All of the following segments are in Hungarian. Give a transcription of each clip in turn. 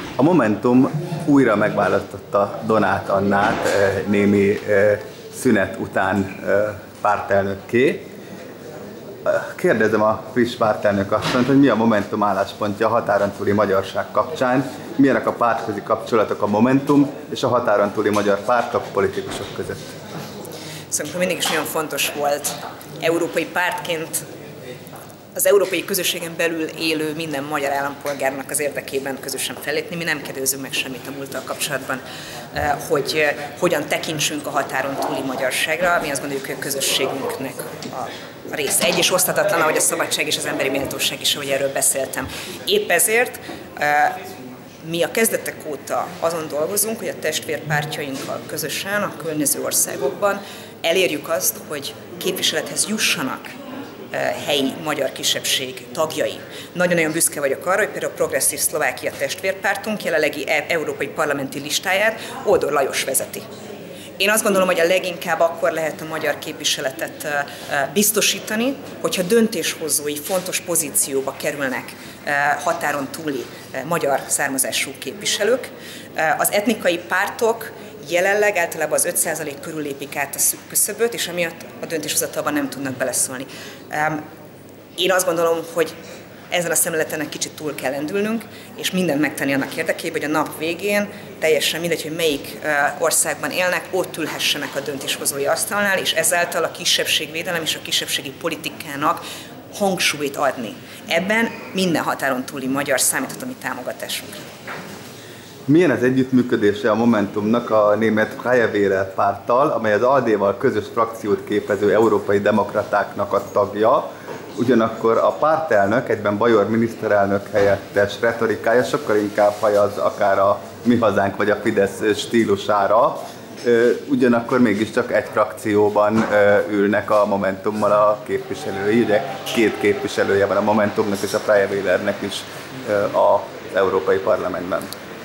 A Momentum újra megválasztotta Donát Annát némi szünet után pártelnökké. Kérdezem a friss pártelnök asszonyt, hogy mi a Momentum álláspontja a határon túli magyarság kapcsán, milyenek a pártközi kapcsolatok a Momentum és a határon túli magyar pártok, politikusok között. Szerintem mindig is nagyon fontos volt európai pártként az európai közösségen belül élő minden magyar állampolgárnak az érdekében közösen fellépni. Mi nem kérdőzünk meg semmit a múlttal kapcsolatban, hogy hogyan tekintsünk a határon túli magyarságra. Mi azt gondoljuk, hogy a közösségünknek a része. Egy és oszthatatlan, ahogy a szabadság és az emberi méltóság is, ahogy erről beszéltem. Épp ezért mi a kezdetek óta azon dolgozunk, hogy a testvérpártjainkkal közösen a környező országokban elérjük azt, hogy képviselethez jussanak helyi magyar kisebbség tagjai. Nagyon-nagyon büszke vagyok arra, hogy például a Progresszív Szlovákia testvérpártunk jelenlegi európai parlamenti listáját Ódor Lajos vezeti. Én azt gondolom, hogy a leginkább akkor lehet a magyar képviseletet biztosítani, hogyha döntéshozói fontos pozícióba kerülnek határon túli magyar származású képviselők. Az etnikai pártok jelenleg általában az 5% körül lépik át a szűk küszöböt, és emiatt a döntéshozatalban nem tudnak beleszólni. Én azt gondolom, hogy ezen a szemléleten egy kicsit túl kell lendülnünk, és mindent megtenni annak érdekében, hogy a nap végén teljesen mindegy, hogy melyik országban élnek, ott ülhessenek a döntéshozói asztalnál, és ezáltal a kisebbségvédelem és a kisebbségi politikának hangsúlyt adni. Ebben minden határon túli magyar számíthat a mi támogatásunkra. Milyen az együttműködése a Momentumnak a német Freie Wähler párttal, amely az ALDE-val közös frakciót képező európai demokratáknak a tagja, ugyanakkor a pártelnök, egyben Bajor miniszterelnök helyettes retorikája sokkal inkább hajaz akár a Mi Hazánk vagy a Fidesz stílusára, ugyanakkor mégiscsak egy frakcióban ülnek a Momentummal a képviselői, ugye két képviselője van a Momentumnak és a Freie Wählernek is az Európai Parlamentben.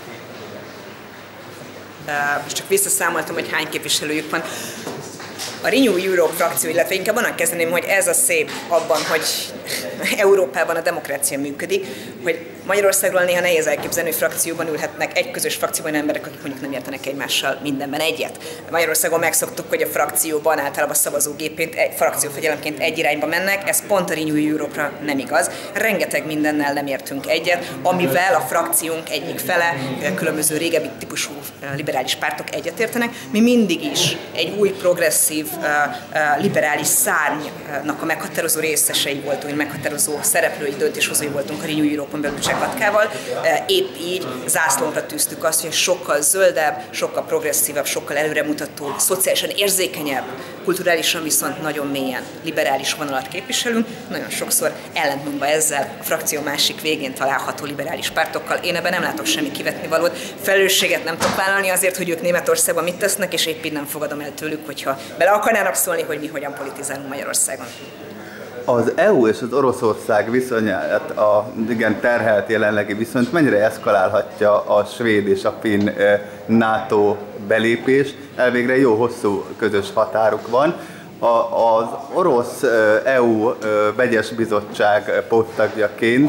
Most csak visszaszámoltam, hogy hány képviselőjük van. A Renew Europe frakció, illetve inkább onnan kezdeném, hogy ez a szép abban, hogy Európában a demokrácia működik, hogy Magyarországról néha nehéz elképzelni, hogy frakcióban ülhetnek egy közös frakcióban emberek, akik mondjuk nem értenek egymással mindenben egyet. Magyarországon megszoktuk, hogy a frakcióban általában szavazógépként, frakciófegyelemként egy irányba mennek, ez pont a Renew Europe-ra nem igaz. Rengeteg mindennel nem értünk egyet, amivel a frakciónk egyik fele, különböző régebbi típusú liberális pártok egyetértenek. Mi mindig is egy új progresszív liberális szárnynak a meghatározó részesei voltunk, meghatározó szereplői, döntéshozói voltunk a Renew Europe-on belül Csehkatkával. Épp így zászlónkra tűztük azt, hogy sokkal zöldebb, sokkal progresszívabb, sokkal előremutató, szociálisan érzékenyebb, kulturálisan viszont nagyon mélyen liberális vonalat képviselünk. Nagyon sokszor ellentmondva ezzel a frakció másik végén található liberális pártokkal. Én ebben nem látok semmi kivetnivalót. Felelősséget nem tudok vállalni azért, hogy ők Németországban mit tesznek, és épp így nem fogadom el tőlük, hogyha bele akarnának szólni, hogy mi hogyan politizálunk Magyarországon. Az EU és az Oroszország viszonyát, a igen terhelt jelenlegi viszonyt mennyire eszkalálhatja a svéd és a finn NATO belépés? Elvégre jó hosszú közös határuk van. Az orosz EU vegyes bizottság póttagjaként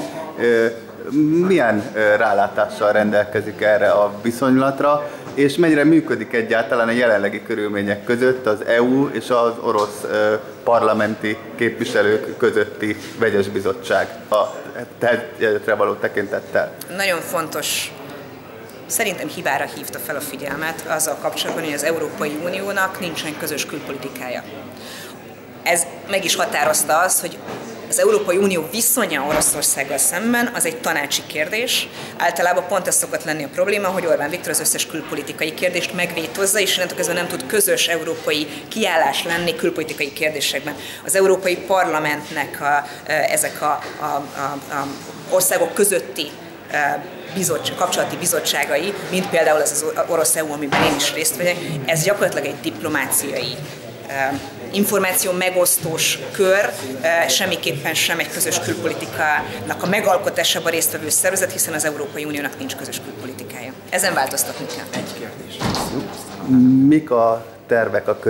milyen rálátással rendelkezik erre a viszonylatra, és mennyire működik egyáltalán a jelenlegi körülmények között az EU és az orosz parlamenti képviselők közötti vegyes bizottság a területre való tekintettel? Nagyon fontos, szerintem hibára hívta fel a figyelmet azzal kapcsolatban, hogy az Európai Uniónak nincsen közös külpolitikája. Ez meg is határozta azt, hogy az Európai Unió viszonya Oroszországgal szemben az egy tanácsi kérdés. Általában pont ez szokott lenni a probléma, hogy Orbán Viktor az összes külpolitikai kérdést megvétózza, és innentől kezdve nem tud közös európai kiállás lenni külpolitikai kérdésekben. Az Európai Parlamentnek ezek a országok közötti kapcsolati bizottságai, mint például az orosz EU, amiben én is részt vegyek, ez gyakorlatilag egy diplomáciai információ megosztós kör, semmiképpen sem egy közös külpolitikának a megalkotásában résztvevő szervezet, hiszen az Európai Uniónak nincs közös külpolitikája. Ezen változtatni kell. Egy kérdés. Mik a tervek a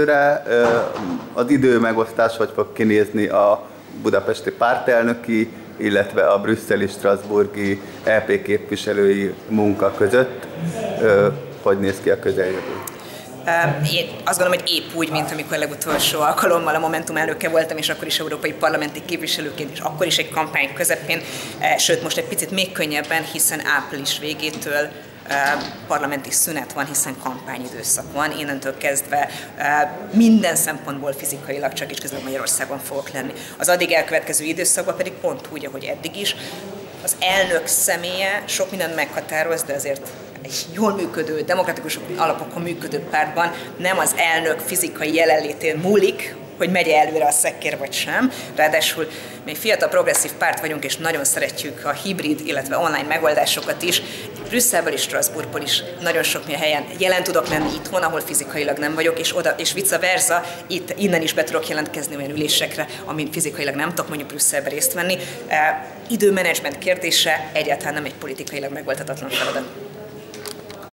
közeljövőre? Az időmegosztás hogy fog kinézni a budapesti pártelnöki illetve a brüsszeli, strasbourgi EP képviselői munka között. Hogy néz ki a közeljövő? Én azt gondolom, hogy épp úgy, mint amikor legutolsó alkalommal a Momentum elnöke voltam, és akkor is európai parlamenti képviselőként, és akkor is egy kampány közepén, sőt most egy picit még könnyebben, hiszen április végétől parlamenti szünet van, hiszen kampányidőszak van. Innentől kezdve minden szempontból fizikailag csak is közben Magyarországon fogok lenni. Az addig elkövetkező időszakban pedig pont úgy, ahogy eddig is. Az elnök személye sok mindent meghatároz, de azért egy jól működő, demokratikus alapokon működő pártban nem az elnök fizikai jelenlétén múlik, hogy megy előre a szekkér vagy sem. Ráadásul mi egy fiatal progresszív párt vagyunk, és nagyon szeretjük a hibrid, illetve online megoldásokat is. Brüsszelből és Strasbourgból is nagyon sok helyen jelen tudok lenni itthon, ahol fizikailag nem vagyok, és vice versa, innen is be tudok jelentkezni olyan ülésekre, amin fizikailag nem tudok mondjuk Brüsszelbe részt venni. Időmenedzsment kérdése egyáltalán nem egy politikailag megoldhatatlan feladat.